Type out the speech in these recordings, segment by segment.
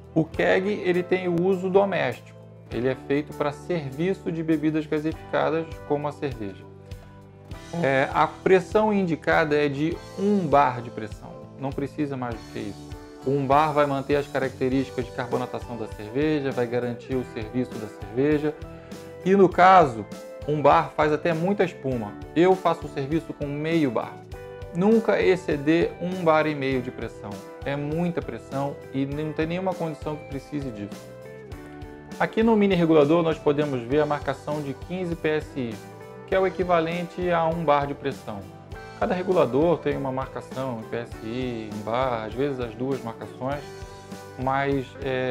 O keg ele tem o uso doméstico. Ele é feito para serviço de bebidas gaseificadas, como a cerveja. A pressão indicada é de 1 bar de pressão, não precisa mais do que isso. O 1 bar vai manter as características de carbonatação da cerveja, vai garantir o serviço da cerveja. E no caso, 1 bar faz até muita espuma. Eu faço o serviço com meio bar. Nunca exceder 1 bar e meio de pressão. É muita pressão e não tem nenhuma condição que precise disso. Aqui no mini regulador nós podemos ver a marcação de 15 PSI, que é o equivalente a 1 bar de pressão. Cada regulador tem uma marcação em PSI, em bar, às vezes as duas marcações, mas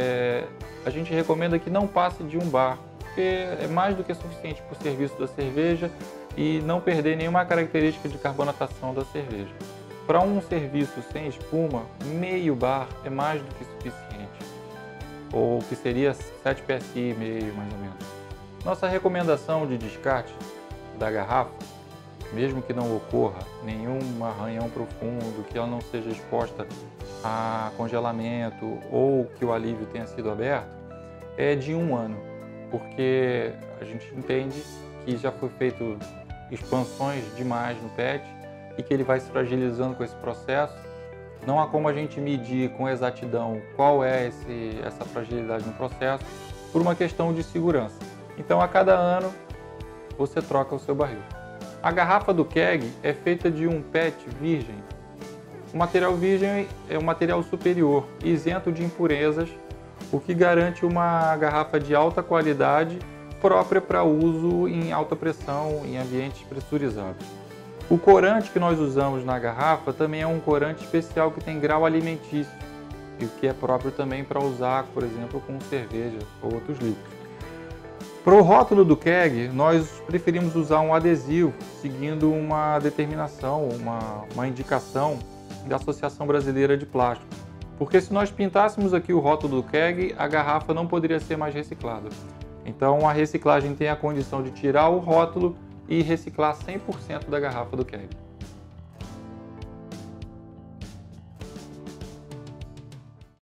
a gente recomenda que não passe de 1 bar, porque é mais do que suficiente para o serviço da cerveja e não perder nenhuma característica de carbonatação da cerveja. Para um serviço sem espuma, meio bar é mais do que suficiente, ou que seria 7 PSI meio mais ou menos. Nossa recomendação de descarte da garrafa, mesmo que não ocorra nenhum arranhão profundo, que ela não seja exposta a congelamento ou que o alívio tenha sido aberto, é de 1 ano, porque a gente entende que já foi feito expansões demais no PET e que ele vai se fragilizando com esse processo. Não há como a gente medir com exatidão qual é essa fragilidade no processo por uma questão de segurança. Então, a cada ano, você troca o seu barril. A garrafa do keg é feita de um PET virgem. O material virgem é um material superior, isento de impurezas, o que garante uma garrafa de alta qualidade própria para uso em alta pressão, em ambientes pressurizados. O corante que nós usamos na garrafa também é um corante especial que tem grau alimentício, e o que é próprio também para usar, por exemplo, com cerveja ou outros líquidos. Para o rótulo do keg, nós preferimos usar um adesivo, seguindo uma determinação, uma indicação da Associação Brasileira de Plástico. Porque se nós pintássemos aqui o rótulo do keg, a garrafa não poderia ser mais reciclada. Então a reciclagem tem a condição de tirar o rótulo e reciclar 100% da garrafa do keg.